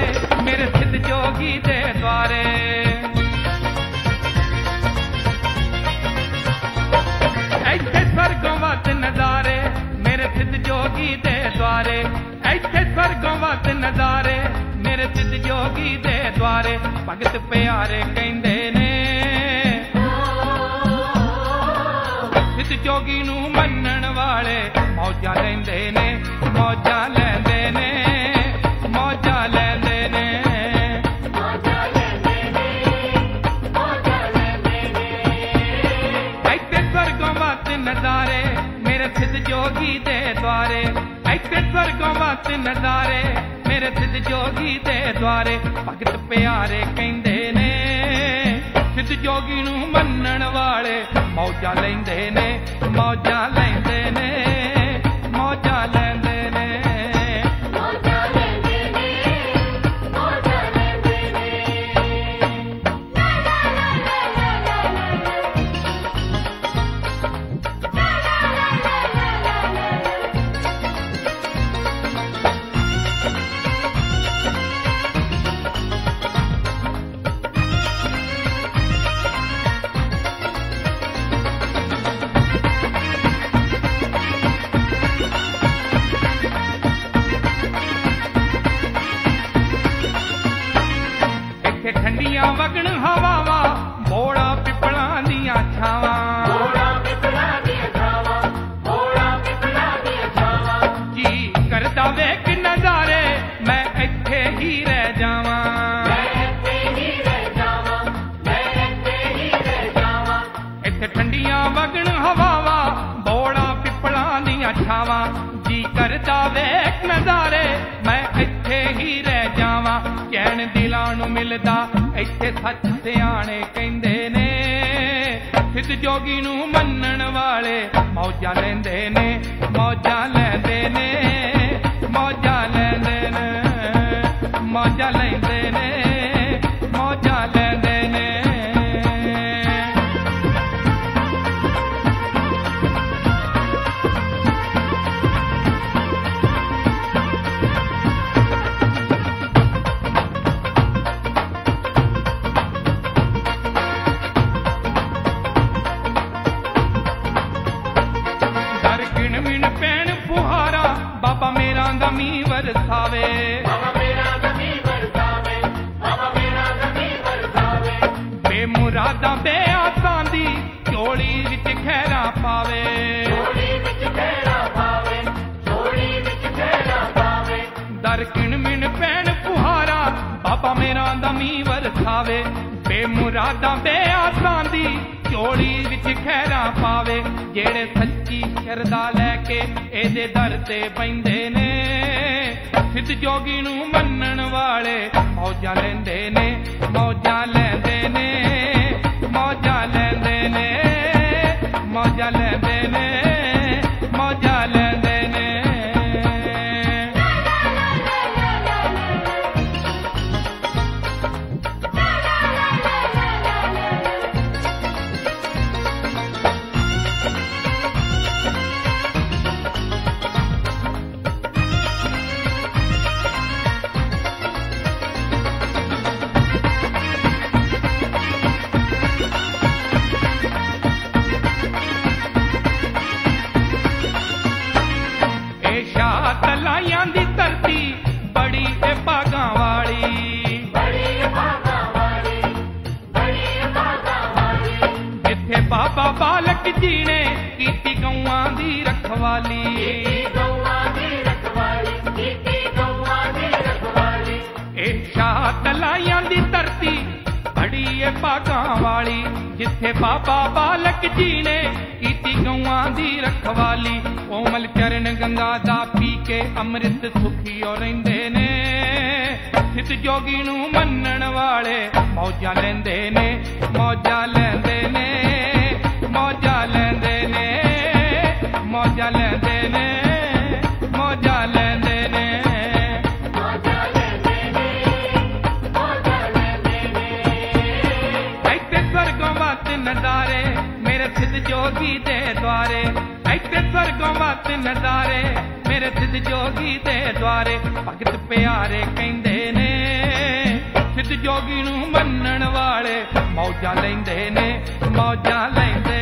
मेरे सिद्ध जोगी दे द्वारे। ऐसे स्वर्गों वत नजारे मेरे सिद्ध जोगी दे द्वारे। ऐसे स्वर्गों वत नजारे मेरे सिद्ध जोगी दे द्वारे। भगत प्यारे कहंदे ने सिद्ध जोगी नू मनण वाले मौजा लैंदे ने, मौजा लैंदे ने, मौजा लैंदे ने, मौजा लैंदे ने, मौजा लैंदे ने। ऐसे स्वर्गों वत नजारे मेरे सिद्ध जोगी दे द्वारे। ऐसे स्वर्गों वत नजारे मेरे सिद्ध जोगी दे द्वारे। भगत प्यारे कहंदे ने सिद्ध जोगी नू मनण वाले मौजा लैंदे ने, मौजा लैंदे ने, मौजा लैंदे ने, मौजा लैंदे ने, मौजा लैंदे ने। ला ला ला ला ला ला ला ला ला ला ला ला ला। ठंडियां वगण हवावां मोड़ा पिपलां दियां छावां, मोड़ा पिपलां दियां छावां, मोड़ा पिपलां दियां छावां। जी करदा वेख नजारे मैं इत्थे ही रह जावां, मैं इत्थे ही रह जावां, मैं इत्थे ही रह जावां। इत्थे ठंडियां वगण हवावां मोड़ा पिपलां दियां छावां। जी करदा वेख नजारे मैं इत्थे ही रह जावां। कहण दिलां नू मिलदा इत्थे सच सियाणे कहंदे ने सिद्ध जोगी नू मनण वाले मौजा लैंदे ने, मौजा लैंदे ने, मौजा लैंदे ने, मौजा लैंदे ने, मौजा लैंदे ने। बाबा मेरा दमी वरसावे, बाबा मेरा दमी वरसावे, बाबा मेरा दमी वरसावे। बेमुरादा बेआसां दी झोली विच खैरा पावे, झोली विच खैरा पावे, झोली विच खैरा पावे। दर किण मिण पैण फुहारा बाबा मेरा दमी वरसावे। बेमुरादा बेआसां दी झोली विच खैरा पावे। जेड़े सच्ची शरदा लैके एदे दर ते पैंदे ने सिद्ध जोगी नू मनण वाले मौजा लैंदे ने, मौजा लैंदे ने, मौजा लैंदे ने, मौजा लैंदे ने, मौजा लैंदे ने। तलाइयां दी धरती बड़ी ए भागां वाली, बड़ी ए भागां वाली, बड़ी ए भागां वाली। जिथे बाबा बालक जी ने कीती गौआं दी रखवाली, कीती गौआं दी रखवाली, कीती गौआं दी रखवाली। ए शाह तलाइयां दी धरती बड़ी ए भागां वाली। जिथे बाबा बालक जी ने कीती गौआं दी रखवाली। कोमल चरण गंगा दा पी के अमृत सुखियो रहिंदे ने सिद्ध जोगी नू मनण वाले मौजा लैंदे ने, मौजा लैंदे ने, मौजा लैंदे ने, मौजा लैंदे ने, मौजा लैंदे ने, मौजा लैंदे ने, मौजा लैंदे ने। ऐसे स्वर्गों वत नजारे मेरे सिद्ध जोगी दे द्वारे। ऐसे स्वर्गों वत नजारे मेरे सिद्ध जोगी दे द्वारे। भगत प्यारे कहंदे ने नूं मन्नण वाले मौजां लैंदे ने मौजां लैंदे